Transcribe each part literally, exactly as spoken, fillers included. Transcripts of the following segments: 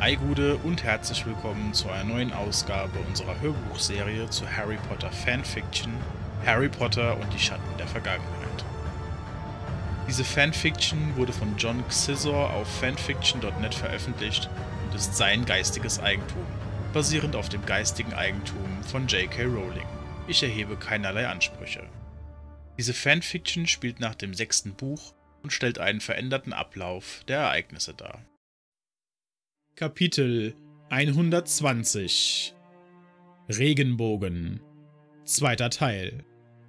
Ei Gude und herzlich willkommen zu einer neuen Ausgabe unserer Hörbuchserie zu Harry Potter Fanfiction Harry Potter und die Schatten der Vergangenheit. Diese Fanfiction wurde von John Xizor auf fanfiction punkt net veröffentlicht und ist sein geistiges Eigentum, basierend auf dem geistigen Eigentum von J K Rowling. Ich erhebe keinerlei Ansprüche. Diese Fanfiction spielt nach dem sechsten Buch und stellt einen veränderten Ablauf der Ereignisse dar. Kapitel hundertzwanzig Regenbogen, zweiter Teil.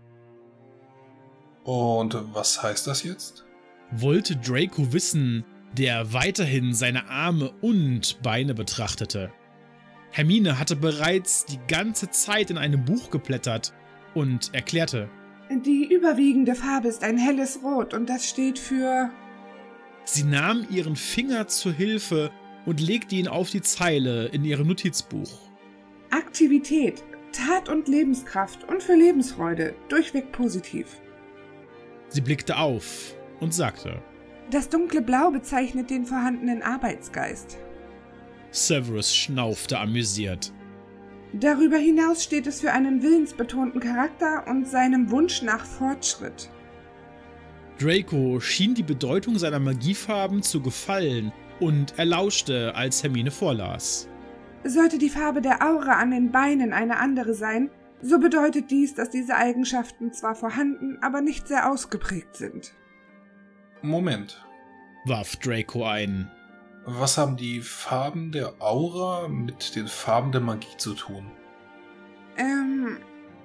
Und was heißt das jetzt? Wollte Draco wissen, der weiterhin seine Arme und Beine betrachtete. Hermine hatte bereits die ganze Zeit in einem Buch geblättert und erklärte: Die überwiegende Farbe ist ein helles Rot und das steht für... Sie nahm ihren Finger zur Hilfe und legte ihn auf die Zeile in ihrem Notizbuch. Aktivität, Tat und Lebenskraft und für Lebensfreude, durchweg positiv. Sie blickte auf und sagte: Das dunkle Blau bezeichnet den vorhandenen Arbeitsgeist. Severus schnaufte amüsiert. Darüber hinaus steht es für einen willensbetonten Charakter und seinem Wunsch nach Fortschritt. Draco schien die Bedeutung seiner Magiefarben zu gefallen und er lauschte, als Hermine vorlas. Sollte die Farbe der Aura an den Beinen eine andere sein, so bedeutet dies, dass diese Eigenschaften zwar vorhanden, aber nicht sehr ausgeprägt sind. Moment. Warf Draco ein. Was haben die Farben der Aura mit den Farben der Magie zu tun? Ähm...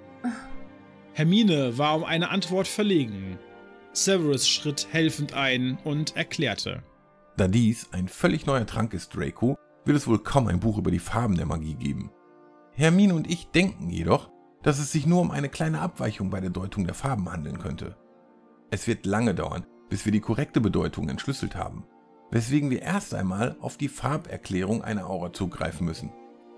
Hermine war um eine Antwort verlegen. Severus schritt helfend ein und erklärte: Da dies ein völlig neuer Trank ist, Draco, wird es wohl kaum ein Buch über die Farben der Magie geben. Hermine und ich denken jedoch, dass es sich nur um eine kleine Abweichung bei der Deutung der Farben handeln könnte. Es wird lange dauern, bis wir die korrekte Bedeutung entschlüsselt haben, weswegen wir erst einmal auf die Farberklärung einer Aura zugreifen müssen.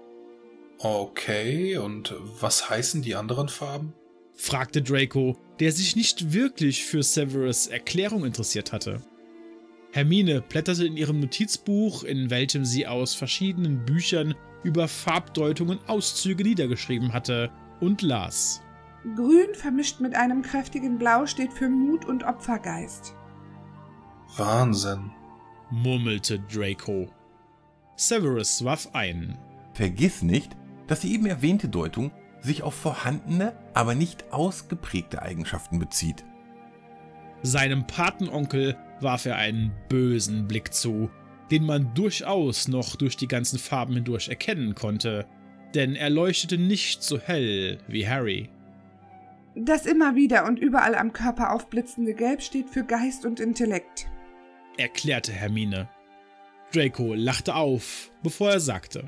Okay, und was heißen die anderen Farben? Fragte Draco, der sich nicht wirklich für Severus' Erklärung interessiert hatte. Hermine blätterte in ihrem Notizbuch, in welchem sie aus verschiedenen Büchern über Farbdeutungen Auszüge niedergeschrieben hatte, und las. Grün vermischt mit einem kräftigen Blau steht für Mut und Opfergeist. Wahnsinn, murmelte Draco. Severus warf ein. Vergiss nicht, dass die eben erwähnte Deutung sich auf vorhandene, aber nicht ausgeprägte Eigenschaften bezieht. Seinem Patenonkel warf er einen bösen Blick zu, den man durchaus noch durch die ganzen Farben hindurch erkennen konnte, denn er leuchtete nicht so hell wie Harry. Das immer wieder und überall am Körper aufblitzende Gelb steht für Geist und Intellekt, erklärte Hermine. Draco lachte auf, bevor er sagte: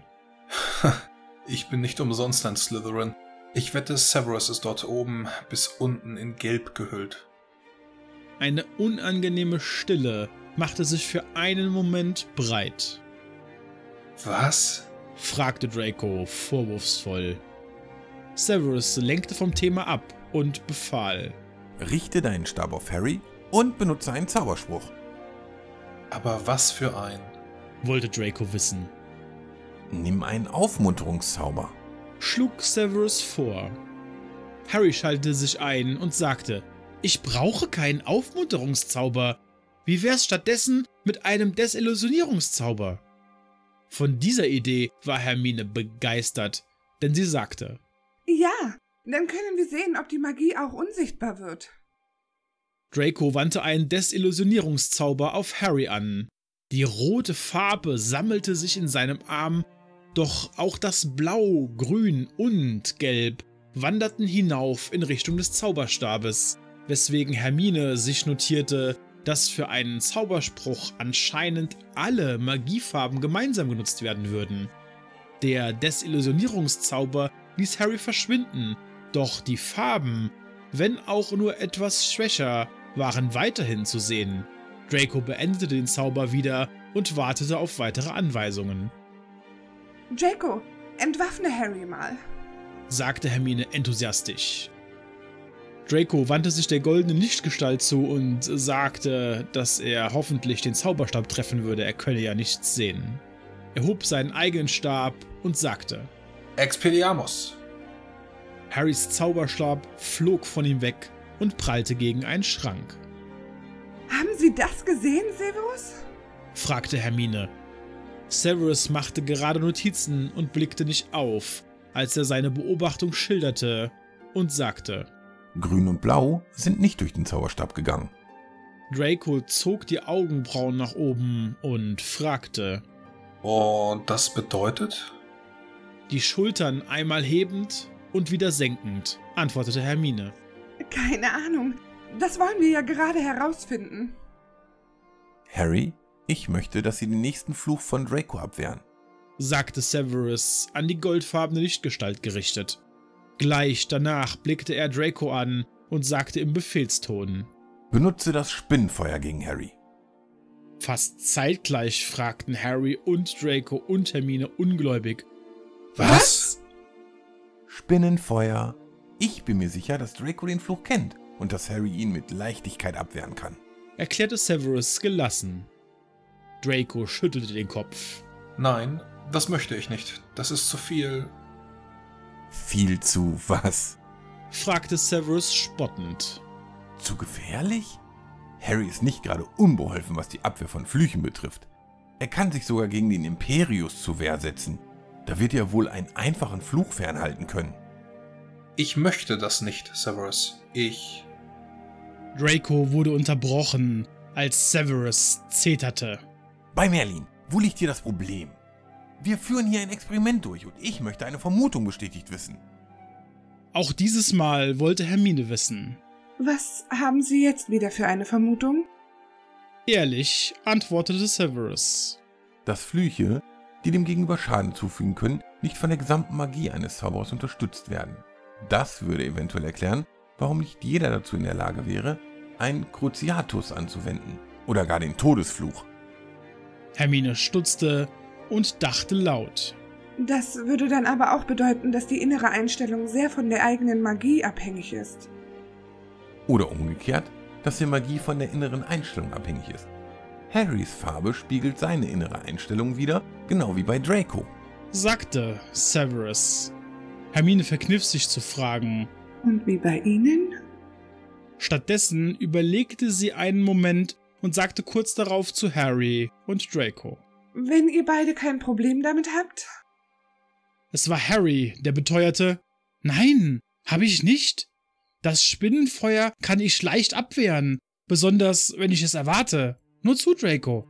Ich bin nicht umsonst ein Slytherin. Ich wette, Severus ist dort oben bis unten in Gelb gehüllt. Eine unangenehme Stille machte sich für einen Moment breit. Was? Fragte Draco vorwurfsvoll. Severus lenkte vom Thema ab und befahl: Richte deinen Stab auf Harry und benutze einen Zauberspruch. Aber was für ein? Wollte Draco wissen. Nimm einen Aufmunterungszauber, schlug Severus vor. Harry schaltete sich ein und sagte: Ich brauche keinen Aufmunterungszauber. Wie wär's stattdessen mit einem Desillusionierungszauber? Von dieser Idee war Hermine begeistert, denn sie sagte: Ja, dann können wir sehen, ob die Magie auch unsichtbar wird. Draco wandte einen Desillusionierungszauber auf Harry an. Die rote Farbe sammelte sich in seinem Arm, doch auch das Blau, Grün und Gelb wanderten hinauf in Richtung des Zauberstabes, weswegen Hermine sich notierte, dass für einen Zauberspruch anscheinend alle Magiefarben gemeinsam genutzt werden würden. Der Desillusionierungszauber ließ Harry verschwinden, doch die Farben, wenn auch nur etwas schwächer, waren weiterhin zu sehen. Draco beendete den Zauber wieder und wartete auf weitere Anweisungen. Draco, entwaffne Harry mal, sagte Hermine enthusiastisch. Draco wandte sich der goldenen Lichtgestalt zu und sagte, dass er hoffentlich den Zauberstab treffen würde, er könne ja nichts sehen. Er hob seinen eigenen Stab und sagte: Expelliarmus! Harrys Zauberstab flog von ihm weg und prallte gegen einen Schrank. Haben Sie das gesehen, Severus? Fragte Hermine. Severus machte gerade Notizen und blickte nicht auf, als er seine Beobachtung schilderte und sagte: Grün und Blau sind nicht durch den Zauberstab gegangen. Draco zog die Augenbrauen nach oben und fragte: Und das bedeutet? Die Schultern einmal hebend und wieder senkend, antwortete Hermine. Keine Ahnung. Das wollen wir ja gerade herausfinden. Harry, ich möchte, dass Sie den nächsten Fluch von Draco abwehren, sagte Severus, an die goldfarbene Lichtgestalt gerichtet. Gleich danach blickte er Draco an und sagte im Befehlston: Benutze das Spinnenfeuer gegen Harry. Fast zeitgleich fragten Harry und Draco und Hermine ungläubig: Was? Spinnenfeuer. Ich bin mir sicher, dass Draco den Fluch kennt und dass Harry ihn mit Leichtigkeit abwehren kann, erklärte Severus gelassen. Draco schüttelte den Kopf. Nein, das möchte ich nicht. Das ist zu viel. Viel zu was? Fragte Severus spottend. Zu gefährlich? Harry ist nicht gerade unbeholfen, was die Abwehr von Flüchen betrifft. Er kann sich sogar gegen den Imperius zur Wehr setzen. Da wird er wohl einen einfachen Fluch fernhalten können. Ich möchte das nicht, Severus. Ich... Draco wurde unterbrochen, als Severus zeterte. Bei Merlin, wo liegt hier das Problem? Wir führen hier ein Experiment durch und ich möchte eine Vermutung bestätigt wissen. Auch dieses Mal wollte Hermine wissen. Was haben Sie jetzt wieder für eine Vermutung? Ehrlich, antwortete Severus. Dass Flüche, die dem Gegenüber Schaden zufügen können, nicht von der gesamten Magie eines Zauberers unterstützt werden. Das würde eventuell erklären, warum nicht jeder dazu in der Lage wäre, einen Cruciatus anzuwenden oder gar den Todesfluch. Hermine stutzte und dachte laut. Das würde dann aber auch bedeuten, dass die innere Einstellung sehr von der eigenen Magie abhängig ist. Oder umgekehrt, dass die Magie von der inneren Einstellung abhängig ist. Harrys Farbe spiegelt seine innere Einstellung wider, genau wie bei Draco, sagte Severus. Hermine verkniff sich zu fragen: Und wie bei Ihnen? Stattdessen überlegte sie einen Moment und sagte kurz darauf zu Harry und Draco: Wenn ihr beide kein Problem damit habt? Es war Harry, der beteuerte: Nein, habe ich nicht. Das Spinnenfeuer kann ich leicht abwehren, besonders wenn ich es erwarte. Nur zu, Draco.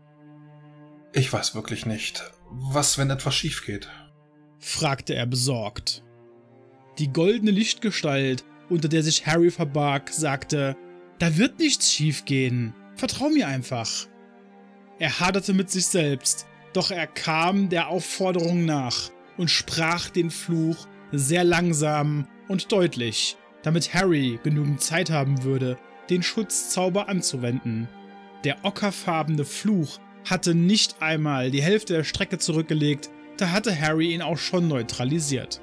Ich weiß wirklich nicht. Was, wenn etwas schief geht? Fragte er besorgt. Die goldene Lichtgestalt, unter der sich Harry verbarg, sagte: Da wird nichts schief gehen. Vertrau mir einfach. Er haderte mit sich selbst, doch er kam der Aufforderung nach und sprach den Fluch sehr langsam und deutlich, damit Harry genügend Zeit haben würde, den Schutzzauber anzuwenden. Der ockerfarbene Fluch hatte nicht einmal die Hälfte der Strecke zurückgelegt, da hatte Harry ihn auch schon neutralisiert.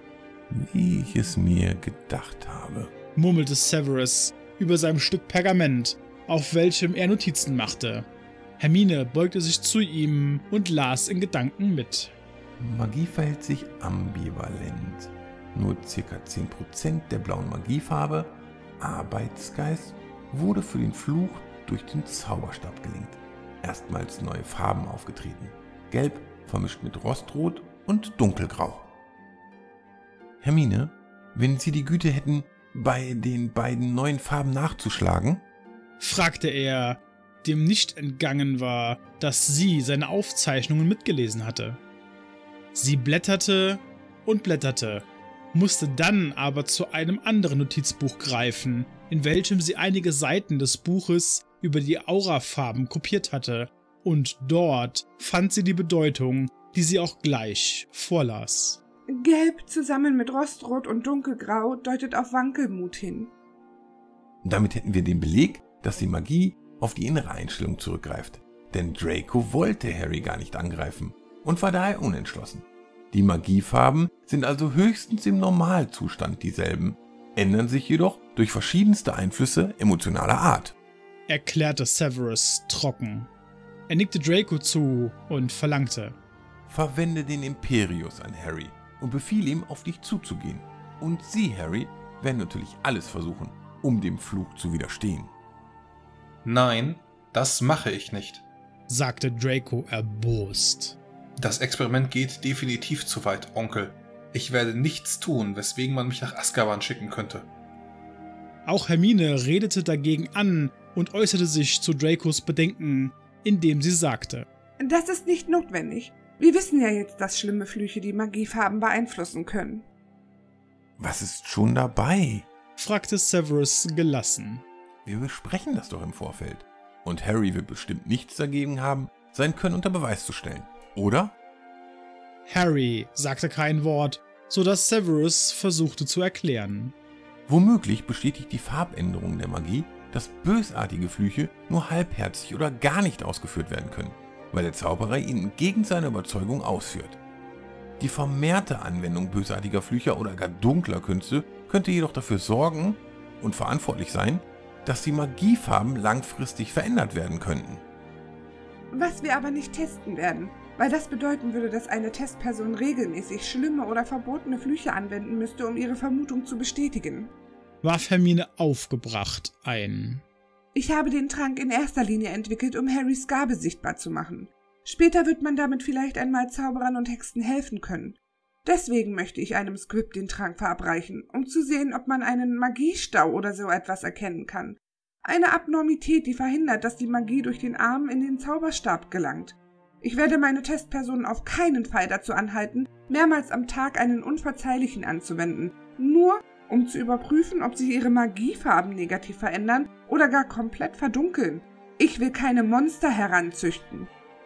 Wie ich es mir gedacht habe, murmelte Severus über seinem Stück Pergament, auf welchem er Notizen machte. Hermine beugte sich zu ihm und las in Gedanken mit. Magie verhält sich ambivalent. Nur ca. zehn Prozent der blauen Magiefarbe, Arbeitsgeist, wurde für den Fluch durch den Zauberstab gelenkt. Erstmals neue Farben aufgetreten. Gelb vermischt mit Rostrot und Dunkelgrau. Hermine, wenn Sie die Güte hätten, bei den beiden neuen Farben nachzuschlagen? Fragte er, dem nicht entgangen war, dass sie seine Aufzeichnungen mitgelesen hatte. Sie blätterte und blätterte, musste dann aber zu einem anderen Notizbuch greifen, in welchem sie einige Seiten des Buches über die Aurafarben kopiert hatte, und dort fand sie die Bedeutung, die sie auch gleich vorlas. Gelb zusammen mit Rostrot und Dunkelgrau deutet auf Wankelmut hin. Damit hätten wir den Beleg, dass die Magie auf die innere Einstellung zurückgreift. Denn Draco wollte Harry gar nicht angreifen und war daher unentschlossen. Die Magiefarben sind also höchstens im Normalzustand dieselben, ändern sich jedoch durch verschiedenste Einflüsse emotionaler Art, erklärte Severus trocken. Er nickte Draco zu und verlangte: verwende den Imperius an Harry und befiehl ihm, auf dich zuzugehen. Und Sie, Harry, werden natürlich alles versuchen, um dem Fluch zu widerstehen. Nein, das mache ich nicht, sagte Draco erbost. Das Experiment geht definitiv zu weit, Onkel. Ich werde nichts tun, weswegen man mich nach Azkaban schicken könnte. Auch Hermine redete dagegen an und äußerte sich zu Dracos Bedenken, indem sie sagte: Das ist nicht notwendig. Wir wissen ja jetzt, dass schlimme Flüche die Magiefarben beeinflussen können. Was ist schon dabei? fragte Severus gelassen. Wir besprechen das doch im Vorfeld. Und Harry wird bestimmt nichts dagegen haben, sein Können unter Beweis zu stellen, oder? Harry sagte kein Wort, so dass Severus versuchte zu erklären. Womöglich bestätigt die Farbänderung der Magie, dass bösartige Flüche nur halbherzig oder gar nicht ausgeführt werden können, weil der Zauberer ihn entgegen seiner Überzeugung ausführt. Die vermehrte Anwendung bösartiger Flüche oder gar dunkler Künste könnte jedoch dafür sorgen und verantwortlich sein, dass die Magiefarben langfristig verändert werden könnten. Was wir aber nicht testen werden, weil das bedeuten würde, dass eine Testperson regelmäßig schlimme oder verbotene Flüche anwenden müsste, um ihre Vermutung zu bestätigen, warf Hermine aufgebracht ein. Ich habe den Trank in erster Linie entwickelt, um Harrys Gabe sichtbar zu machen. Später wird man damit vielleicht einmal Zauberern und Hexen helfen können. Deswegen möchte ich einem Squib den Trank verabreichen, um zu sehen, ob man einen Magiestau oder so etwas erkennen kann. Eine Abnormität, die verhindert, dass die Magie durch den Arm in den Zauberstab gelangt. Ich werde meine Testpersonen auf keinen Fall dazu anhalten, mehrmals am Tag einen Unverzeihlichen anzuwenden, nur um zu überprüfen, ob sich ihre Magiefarben negativ verändern oder gar komplett verdunkeln. Ich will keine Monster heranzüchten.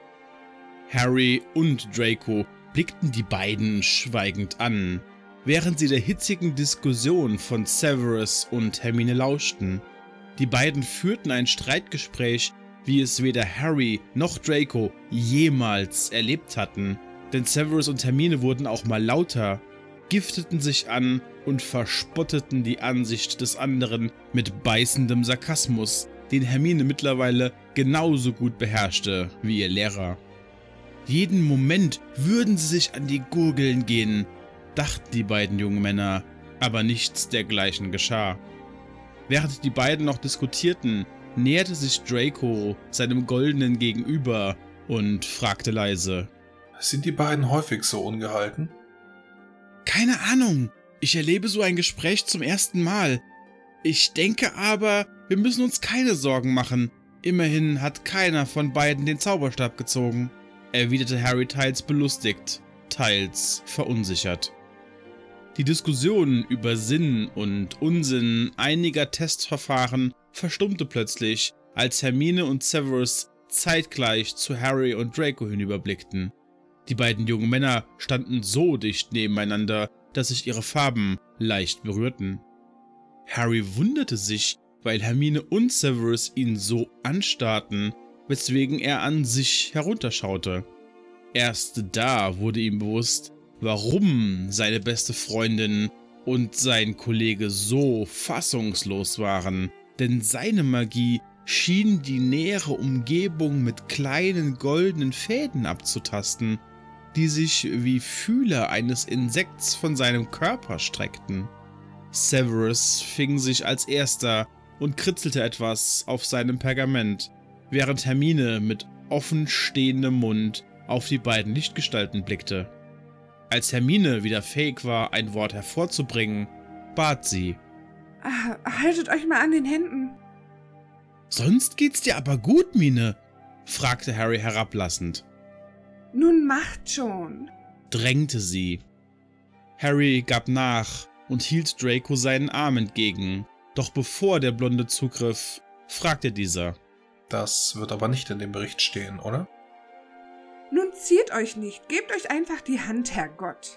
Harry und Draco blickten die beiden schweigend an, während sie der hitzigen Diskussion von Severus und Hermine lauschten. Die beiden führten ein Streitgespräch, wie es weder Harry noch Draco jemals erlebt hatten, denn Severus und Hermine wurden auch mal lauter, gifteten sich an und verspotteten die Ansicht des anderen mit beißendem Sarkasmus, den Hermine mittlerweile genauso gut beherrschte wie ihr Lehrer. Jeden Moment würden sie sich an die Gurgeln gehen, dachten die beiden jungen Männer, aber nichts dergleichen geschah. Während die beiden noch diskutierten, näherte sich Draco seinem Goldenen gegenüber und fragte leise: Sind die beiden häufig so ungehalten? Keine Ahnung, ich erlebe so ein Gespräch zum ersten Mal. Ich denke aber, wir müssen uns keine Sorgen machen. Immerhin hat keiner von beiden den Zauberstab gezogen, erwiderte Harry teils belustigt, teils verunsichert. Die Diskussion über Sinn und Unsinn einiger Testverfahren verstummte plötzlich, als Hermine und Severus zeitgleich zu Harry und Draco hinüberblickten. Die beiden jungen Männer standen so dicht nebeneinander, dass sich ihre Farben leicht berührten. Harry wunderte sich, weil Hermine und Severus ihn so anstarrten, weswegen er an sich herunterschaute. Erst da wurde ihm bewusst, warum seine beste Freundin und sein Kollege so fassungslos waren, denn seine Magie schien die nähere Umgebung mit kleinen goldenen Fäden abzutasten, die sich wie Fühler eines Insekts von seinem Körper streckten. Severus fing sich als erster und kritzelte etwas auf seinem Pergament, während Hermine mit offen stehendem Mund auf die beiden Lichtgestalten blickte. Als Hermine wieder fähig war, ein Wort hervorzubringen, bat sie: Ah, haltet euch mal an den Händen. »Sonst geht's dir aber gut, Mine?« fragte Harry herablassend. »Nun macht schon«, drängte sie. Harry gab nach und hielt Draco seinen Arm entgegen, doch bevor der Blonde zugriff, fragte dieser: »Das wird aber nicht in dem Bericht stehen, oder?« »Nun ziert euch nicht, gebt euch einfach die Hand, Herrgott.«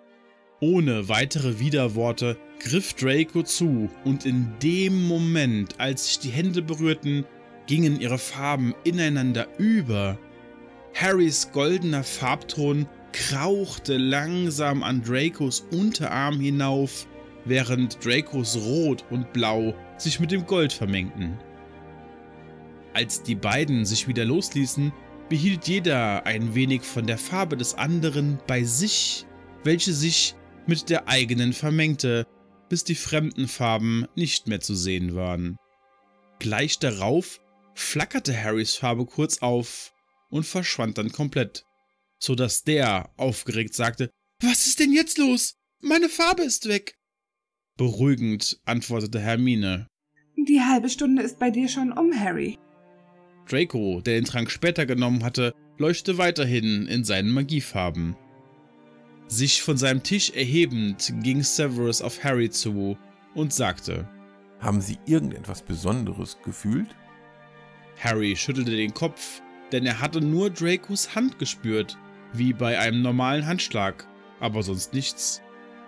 Ohne weitere Widerworte griff Draco zu, und in dem Moment, als sich die Hände berührten, gingen ihre Farben ineinander über. Harrys goldener Farbton krauchte langsam an Dracos Unterarm hinauf, während Dracos Rot und Blau sich mit dem Gold vermengten. Als die beiden sich wieder losließen, behielt jeder ein wenig von der Farbe des anderen bei sich, welche sich mit der eigenen vermengte, bis die fremden Farben nicht mehr zu sehen waren. Gleich darauf flackerte Harrys Farbe kurz auf und verschwand dann komplett, so dass der aufgeregt sagte: »Was ist denn jetzt los? Meine Farbe ist weg!« Beruhigend antwortete Hermine: »Die halbe Stunde ist bei dir schon um, Harry.« Draco, der den Trank später genommen hatte, leuchtete weiterhin in seinen Magiefarben. Sich von seinem Tisch erhebend ging Severus auf Harry zu und sagte: »Haben Sie irgendetwas Besonderes gefühlt?« Harry schüttelte den Kopf, denn er hatte nur Dracos Hand gespürt, wie bei einem normalen Handschlag, aber sonst nichts.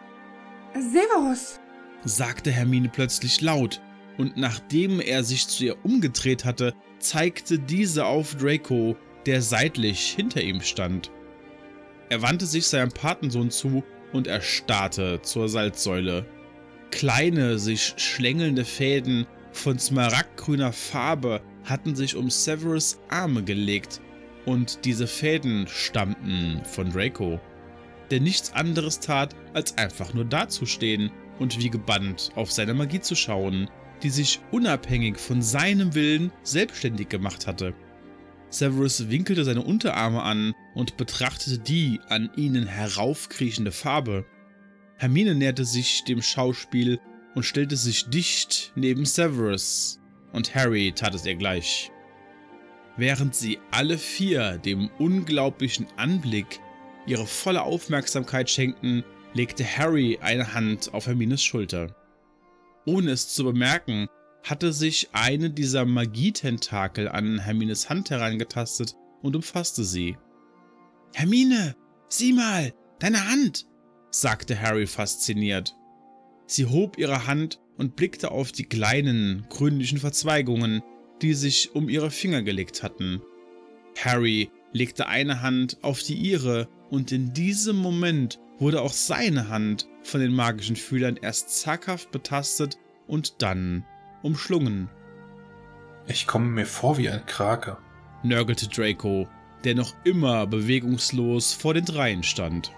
»Severus«, sagte Hermine plötzlich laut, und nachdem er sich zu ihr umgedreht hatte, zeigte diese auf Draco, der seitlich hinter ihm stand. Er wandte sich seinem Patensohn zu und erstarrte zur Salzsäule. Kleine, sich schlängelnde Fäden von smaragdgrüner Farbe hatten sich um Severus' Arme gelegt, und diese Fäden stammten von Draco, der nichts anderes tat, als einfach nur dazustehen und wie gebannt auf seine Magie zu schauen, die sich unabhängig von seinem Willen selbstständig gemacht hatte. Severus winkelte seine Unterarme an und betrachtete die an ihnen heraufkriechende Farbe. Hermine näherte sich dem Schauspiel und stellte sich dicht neben Severus, und Harry tat es ihr gleich. Während sie alle vier dem unglaublichen Anblick ihre volle Aufmerksamkeit schenkten, legte Harry eine Hand auf Hermines Schulter. Ohne es zu bemerken, hatte sich eine dieser Magietentakel an Hermines Hand herangetastet und umfasste sie. »Hermine, sieh mal, deine Hand«, sagte Harry fasziniert. Sie hob ihre Hand und blickte auf die kleinen, grünlichen Verzweigungen, die sich um ihre Finger gelegt hatten. Harry legte eine Hand auf die ihre, und in diesem Moment wurde auch seine Hand von den magischen Fühlern erst zaghaft betastet und dann umschlungen. »Ich komme mir vor wie ein Krake«, nörgelte Draco, der noch immer bewegungslos vor den Dreien stand.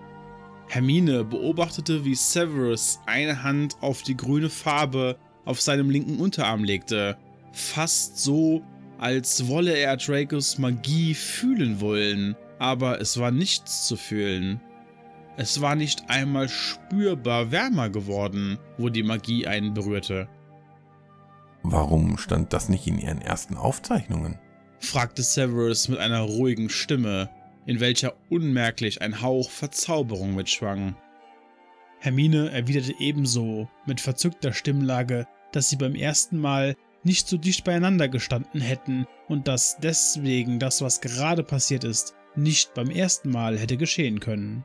Hermine beobachtete, wie Severus eine Hand auf die grüne Farbe auf seinem linken Unterarm legte, fast so, als wolle er Dracos Magie fühlen wollen, aber es war nichts zu fühlen. Es war nicht einmal spürbar wärmer geworden, wo die Magie einen berührte. »Warum stand das nicht in Ihren ersten Aufzeichnungen?« fragte Severus mit einer ruhigen Stimme, in welcher unmerklich ein Hauch Verzauberung mitschwang. Hermine erwiderte ebenso mit verzückter Stimmlage, dass sie beim ersten Mal nicht so dicht beieinander gestanden hätten und dass deswegen das, was gerade passiert ist, nicht beim ersten Mal hätte geschehen können.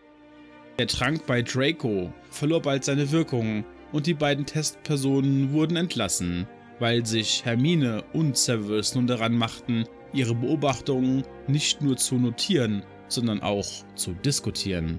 Der Trank bei Draco verlor bald seine Wirkung und die beiden Testpersonen wurden entlassen, weil sich Hermine und Severus nun daran machten, ihre Beobachtungen nicht nur zu notieren, sondern auch zu diskutieren.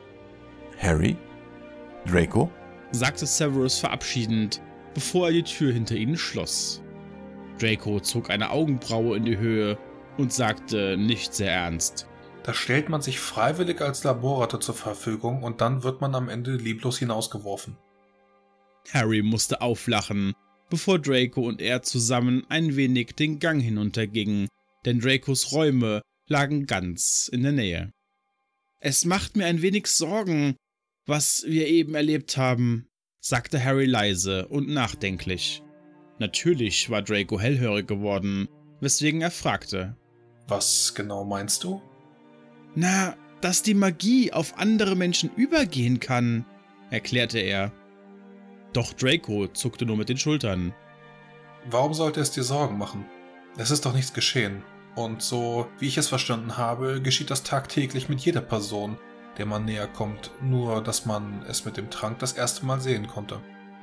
»Harry? Draco?« sagte Severus verabschiedend, bevor er die Tür hinter ihnen schloss. Draco zog eine Augenbraue in die Höhe und sagte nicht sehr ernst: »Da stellt man sich freiwillig als Laborratte zur Verfügung und dann wird man am Ende lieblos hinausgeworfen.« Harry musste auflachen, bevor Draco und er zusammen ein wenig den Gang hinuntergingen, denn Dracos Räume lagen ganz in der Nähe. »Es macht mir ein wenig Sorgen, was wir eben erlebt haben«, sagte Harry leise und nachdenklich. Natürlich war Draco hellhörig geworden, weswegen er fragte: »Was genau meinst du?« »Na, dass die Magie auf andere Menschen übergehen kann«, erklärte er. Doch Draco zuckte nur mit den Schultern. »Warum sollte es dir Sorgen machen? Es ist doch nichts geschehen. Und so, wie ich es verstanden habe, geschieht das tagtäglich mit jeder Person, der man näher kommt, nur dass man es mit dem Trank das erste Mal sehen konnte.«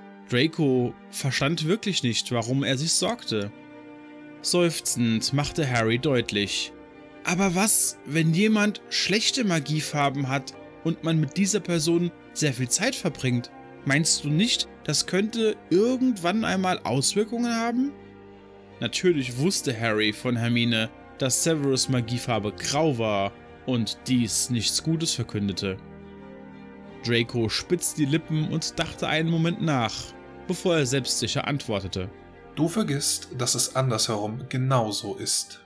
Draco verstand wirklich nicht, warum er sich sorgte. Seufzend machte Harry deutlich: »Aber was, wenn jemand schlechte Magiefarben hat und man mit dieser Person sehr viel Zeit verbringt? Meinst du nicht, das könnte irgendwann einmal Auswirkungen haben?« Natürlich wusste Harry von Hermine, dass Severus Magiefarbe grau war und dies nichts Gutes verkündete. Draco spitzte die Lippen und dachte einen Moment nach, bevor er selbstsicher antwortete. Du vergisst, dass es andersherum genauso ist.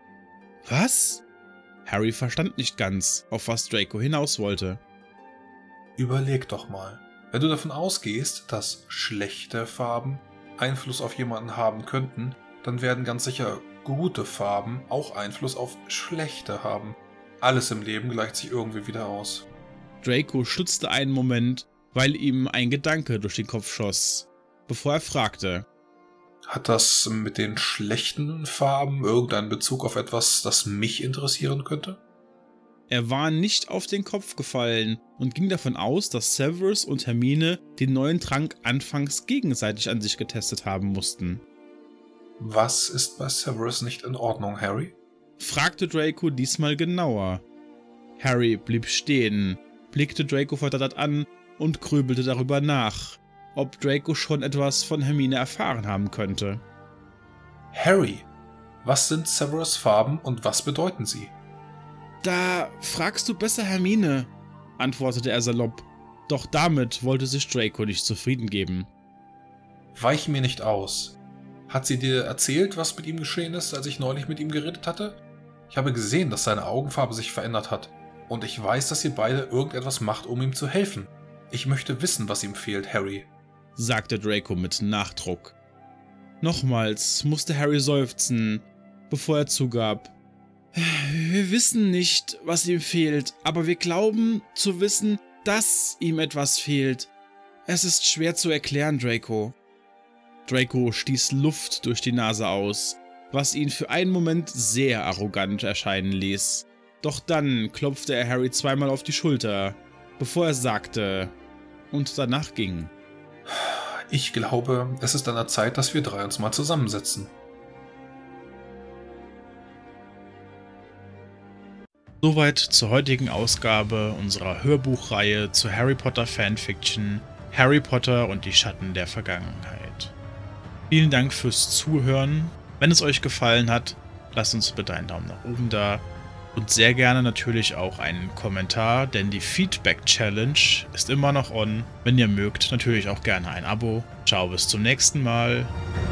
Was? Harry verstand nicht ganz, auf was Draco hinaus wollte. Überleg doch mal. Wenn du davon ausgehst, dass schlechte Farben Einfluss auf jemanden haben könnten, dann werden ganz sicher gute Farben auch Einfluss auf schlechte haben. Alles im Leben gleicht sich irgendwie wieder aus. Draco stutzte einen Moment, weil ihm ein Gedanke durch den Kopf schoss, bevor er fragte. Hat das mit den schlechten Farben irgendeinen Bezug auf etwas, das mich interessieren könnte? Er war nicht auf den Kopf gefallen und ging davon aus, dass Severus und Hermine den neuen Trank anfangs gegenseitig an sich getestet haben mussten. Was ist bei Severus nicht in Ordnung, Harry? Fragte Draco diesmal genauer. Harry blieb stehen, blickte Draco verdattert an und grübelte darüber nach, ob Draco schon etwas von Hermine erfahren haben könnte. Harry, was sind Severus Farben und was bedeuten sie? Da fragst du besser Hermine, antwortete er salopp, doch damit wollte sich Draco nicht zufrieden geben. Weich mir nicht aus. Hat sie dir erzählt, was mit ihm geschehen ist, als ich neulich mit ihm geredet hatte? Ich habe gesehen, dass seine Augenfarbe sich verändert hat. Und ich weiß, dass ihr beide irgendetwas macht, um ihm zu helfen. Ich möchte wissen, was ihm fehlt, Harry, sagte Draco mit Nachdruck. Nochmals musste Harry seufzen, bevor er zugab. Wir wissen nicht, was ihm fehlt, aber wir glauben zu wissen, dass ihm etwas fehlt. Es ist schwer zu erklären, Draco. Draco stieß Luft durch die Nase aus, was ihn für einen Moment sehr arrogant erscheinen ließ. Doch dann klopfte er Harry zweimal auf die Schulter, bevor er sagte und danach ging. Ich glaube, es ist an der Zeit, dass wir drei uns mal zusammensetzen. Soweit zur heutigen Ausgabe unserer Hörbuchreihe zur Harry Potter Fanfiction Harry Potter und die Schatten der Vergangenheit. Vielen Dank fürs Zuhören. Wenn es euch gefallen hat, lasst uns bitte einen Daumen nach oben da und sehr gerne natürlich auch einen Kommentar, denn die Feedback Challenge ist immer noch on. Wenn ihr mögt, natürlich auch gerne ein Abo. Ciao, bis zum nächsten Mal.